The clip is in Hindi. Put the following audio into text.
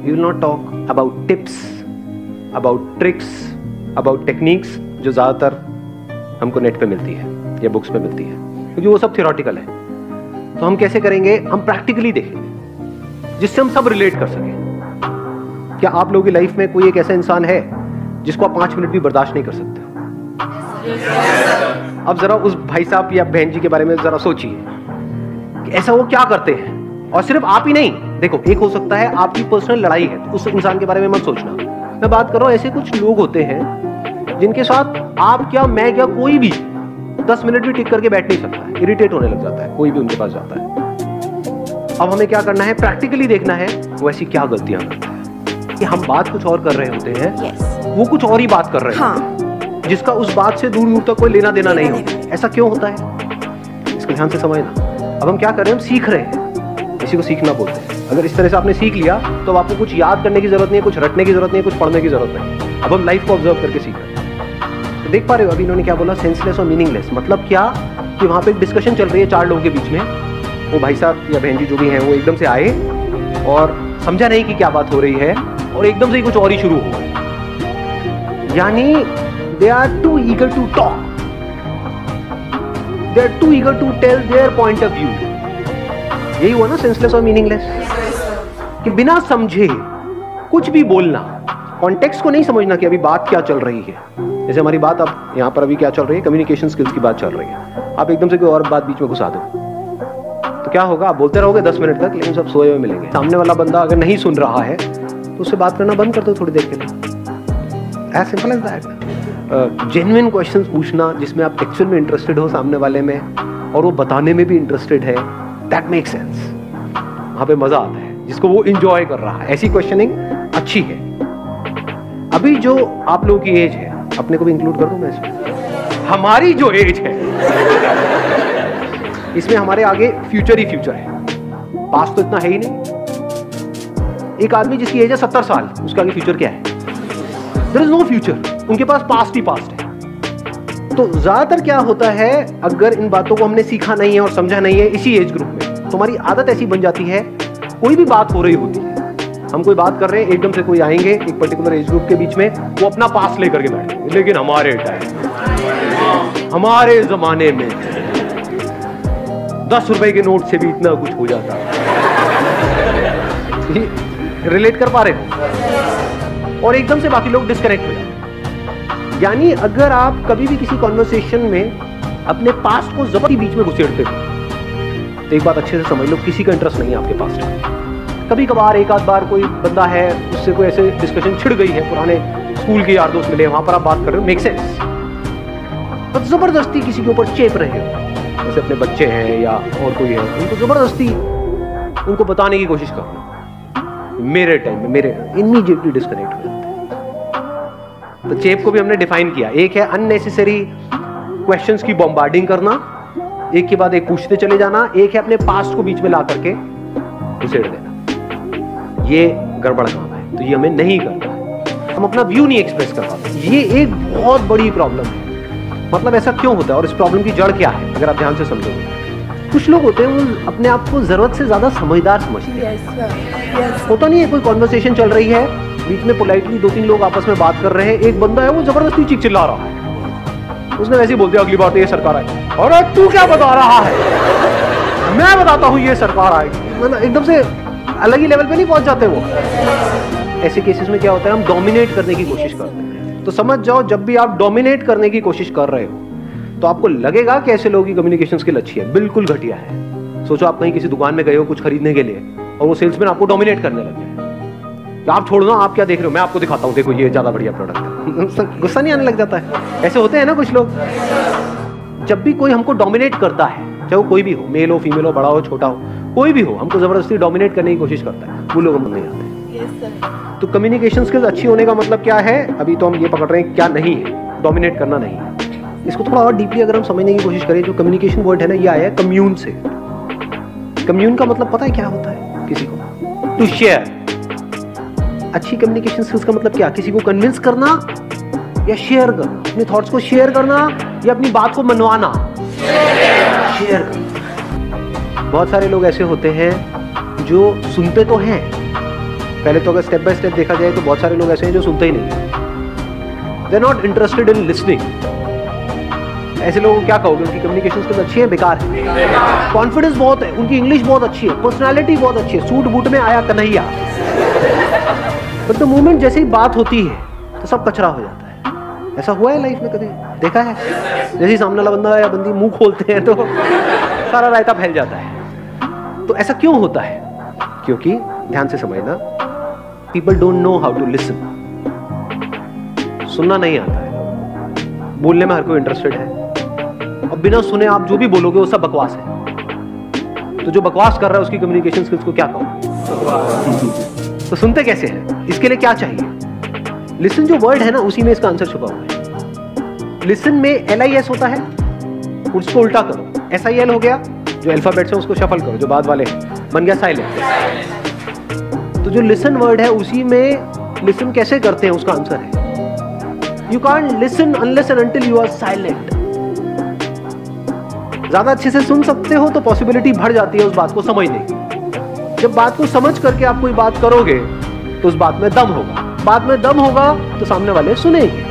We will not talk about tips, about tricks, about techniques जो ज़्यादातर हमको नेट पे मिलती है या बुक्स पे मिलती है, क्योंकि वो सब थियोरेटिकल है। तो हम कैसे करेंगे? हम प्रैक्टिकली देखेंगे जिससे हम सब रिलेट कर सकें। क्या आप लोगों की लाइफ में कोई एक ऐसा इंसान है जिसको आप 5 मिनट भी बर्दाश्त नहीं कर सकते हो? अब जरा उस भाई साहब या बहन जी के बारे में जरा सोचिए कि ऐसा वो क्या करते हैं। और सिर्फ आप ही नहीं, देखो एक हो सकता है आपकी पर्सनल लड़ाई है, तो उस इंसान के बारे में मत सोचना। मैं बात कर रहा हूं ऐसे कुछ लोग होते हैं जिनके साथ आप क्या, मैं क्या, कोई भी 10 मिनट भी टिक करके बैठ नहीं सकता है, इरिटेट होने लग जाता है कोई भी उनके पास जाता है। अब हमें क्या करना है? प्रैक्टिकली देखना है वो ऐसी क्या गलतियां करता है कि हम बात कुछ और कर रहे होते हैं, वो कुछ और ही बात कर रहे हैं, जिसका उस बात से दूर दूर तक कोई लेना देना नहीं होता। ऐसा क्यों होता है? इसको ध्यान से समझना। अब हम क्या कर रहे हैं? हम सीख रहे हैं, इसी को सीखना बोलते हैं। अगर इस तरह से आपने सीख लिया तो अब आपको कुछ याद करने की जरूरत नहीं है, कुछ रटने की जरूरत नहीं है, कुछ पढ़ने की जरूरत नहीं। अब हम लाइफ को ऑब्जर्व करके सीख रहे हैं। तो देख पा रहे हो अभी इन्होंने क्या बोला? सेंसलेस और मीनिंगलेस। मतलब क्या कि वहां पे एक डिस्कशन चल रही है 4 लोगों के बीच में, वो भाई साहब या बहन जी जो भी हैं वो एकदम से आए और समझा नहीं कि क्या बात हो रही है और एकदम से ही कुछ और ही शुरू हो गया। यानी they are too eager to talk, they are too eager to tell their point of view. यही हुआ ना सेंसलेस और मीनिंगलेस, कि बिना समझे कुछ भी बोलना, कॉन्टेक्स्ट को नहीं समझना कि अभी बात क्या चल रही है। जैसे हमारी बात अब यहाँ पर अभी क्या चल रही है? कम्युनिकेशन स्किल्स की बात चल रही है। आप एकदम से कोई और बात बीच में घुसा दो तो क्या होगा? आप बोलते रहोगे 10 मिनट तक, लेकिन सब सोए हुए मिलेंगे। सामने वाला बंदा अगर नहीं सुन रहा है तो उससे बात करना बंद कर दो थोड़ी देर के लिए। As simple as that. Genuine questions पूछना जिसमें आप एक्चुअल में इंटरेस्टेड हो सामने वाले में और वो बताने में भी इंटरेस्टेड है, दैट मेक सेंस। वहाँ पे मजा आता है, जिसको वो इंजॉय कर रहा है। ऐसी क्वेश्चनिंग अच्छी है। अभी जो आप लोगों की एज है, अपने को भी इंक्लूड कर दूं मैं इसमें, हमारी जो एज है इसमें हमारे आगे फ्यूचर ही फ्यूचर है, पास्ट तो इतना है ही नहीं। एक आदमी जिसकी एज है 70 साल, उसके आगे फ्यूचर क्या है? देयर इज नो फ्यूचर, उनके पास पास्ट ही पास्ट है। तो ज्यादातर क्या होता है, अगर इन बातों को हमने सीखा नहीं है और समझा नहीं है इसी एज ग्रुप में, तो हमारी आदत ऐसी बन जाती है, कोई भी बात हो रही होती है, हम कोई बात कर रहे हैं, एकदम से कोई आएंगे एक पर्टिकुलर एज ग्रुप के बीच में, वो अपना पास लेकर के बैठेंगे। लेकिन हमारे टाइम, हमारे जमाने में 10 रुपए के नोट से भी इतना कुछ हो जाता है। रिलेट कर पा रहे हो? और एकदम से बाकी लोग डिस्कनेक्ट हो जाते। यानी अगर आप कभी भी किसी कॉन्वर्सेशन में अपने पास्ट को जबरदस्ती बीच में घुसेड़ते हो तो एक बात अच्छे से समझ लो, किसी का इंटरेस्ट नहीं है आपके पास्ट में। कभी कभार एक आध बार कोई बंदा है, उससे कोई ऐसे डिस्कशन छिड़ गई है, पुराने स्कूल के यार दोस्त मिले, वहां पर आप बात कर रहे हो, मेक सेंस। पर जबरदस्ती किसी के ऊपर चेप रहे हो, जैसे अपने बच्चे हैं या और कोई है, उनको जबरदस्ती उनको बताने की कोशिश कर रहे हो, मेरे टाइम में मेरे, इमीडिएटली डिस्कनेक्ट हो जाते हैं। तो चेप को भी हमने डिफाइन किया, एक है अननेसेसरी क्वेश्चंस की बॉम्बार्डिंग करना, एक के बाद एक पूछते चले जाना, एक है अपने पास्ट को बीच में ला करके घुसेड़ देना। ये गड़बड़ काम है, तो ये हमें नहीं करना है। हम अपना व्यू नहीं एक्सप्रेस कर पाते, ये एक बहुत बड़ी प्रॉब्लम है। मतलब ऐसा क्यों होता है और इस प्रॉब्लम की जड़ क्या है? अगर आप ध्यान से समझोगे, कुछ लोग होते हैं वो अपने आप को जरूरत से ज्यादा समझदार समझते हैं। होता नहीं है, कोई कॉन्वर्सेशन चल रही है, बीच में पोलाइटली 2-3 लोग आपस में बात कर रहे हैं, एक बंदा है वो जबरदस्ती चीख चिल्ला रहा है, उसने वैसे ही बोल दिया अगली बार तो ये सरकार आएगी। और तू क्या बता रहा है? मैं बताता हूं ये सरकार आएगी। मतलब एकदम से अलग ही लेवल पे नहीं पहुंच जाते वो। ऐसे केसेस में क्या होता है, हम डोमिनेट करने की कोशिश करते हैं। तो समझ जाओ, जब भी आप डोमिनेट करने की कोशिश कर रहे हो तो आपको लगेगा कि ऐसे लोगों की कम्युनिकेशन स्किल अच्छी है, बिल्कुल घटिया है। सोचो आप कहीं किसी दुकान में गए हो कुछ खरीदने के लिए और वो सेल्समैन आपको डोमिनेट करने लगे, तो आप छोड़ो ना, आप क्या देख रहे हो, मैं आपको दिखाता हूँ, देखो ये ज्यादा बढ़िया प्रोडक्ट है। गुस्सा नहीं आने लग जाता है? ऐसे होते हैं ना कुछ लोग। जब भी कोई हमको डोमिनेट करता है, चाहे वो कोई भी हो, मेल हो, फीमेल हो, बड़ा हो, छोटा हो, कोई भी हो, हमको जबरदस्ती डोमिनेट करने की कोशिश करता है, वो लोग हम नहीं आते। तो कम्युनिकेशन स्किल्स अच्छी होने का मतलब क्या है? अभी तो हम ये पकड़ रहे हैं क्या नहीं है, डोमिनेट करना नहीं है। इसको थोड़ा और डीपली अगर हम समझने की कोशिश करें, जो कम्युनिकेशन वर्ड है ना, ये आया है कम्यून से। कम्यून का मतलब पता है क्या होता है किसी को? To share. अच्छी कम्युनिकेशन स्किल्स का मतलब क्या? किसी को कन्विंस करना या शेयर करना, अपने थॉट्स को शेयर करना या अपनी बात को मनवाना। शेयर करना। बहुत सारे लोग ऐसे होते हैं जो सुनते तो हैं पहले तो अगर स्टेप बाय स्टेप देखा जाए तो बहुत सारे लोग ऐसे हैं जो सुनते ही नहीं, they are not interested in listening. ऐसे लोगों को क्या कहोगे, उनकी कम्युनिकेशन स्किल्स अच्छी है, बेकार है? कॉन्फिडेंस बहुत है, उनकी इंग्लिश बहुत अच्छी है, पर्सनालिटी बहुत अच्छी है, सूट बूट में आया कन्हैया, बट द मोमेंट जैसे ही बात होती है तो सब कचरा हो जाता है। ऐसा हुआ है लाइफ में कभी, देखा है? जैसे ही सामने वाला बंदा या बंदी मुंह खोलते हैं तो सारा रायता फैल जाता है। तो ऐसा क्यों होता है? क्योंकि ध्यान से समझना, people don't know how to listen. सुनना नहीं आता है, बोलने में हर कोई इंटरेस्टेड है, और बिना सुने आप जो भी बोलोगे वो सब बकवास है। तो जो बकवास कर रहा है उसकी कम्युनिकेशन स्किल्स को क्या कहो? तो सुनते कैसे हैं? इसके लिए क्या चाहिए? लिसन जो वर्ड है ना, उसी में इसका आंसर छुपा हुआ है। लिसन में LIS होता है, उसको उल्टा करो, SIL हो गया, जो अल्फाबेट्स है उसको शफल करो, जो बाद वाले बन गया साइलेंट। तो जो लिसन वर्ड है उसी में लिसन कैसे करते हैं उसका आंसर है, you can't listen unless and until you are silent. ज्यादा अच्छे से सुन सकते हो तो पॉसिबिलिटी बढ़ जाती है उस बात को समझने की। जब बात को समझ करके आप कोई बात करोगे तो उस बात में दम होगा, बात में दम होगा तो सामने वाले सुनेंगे।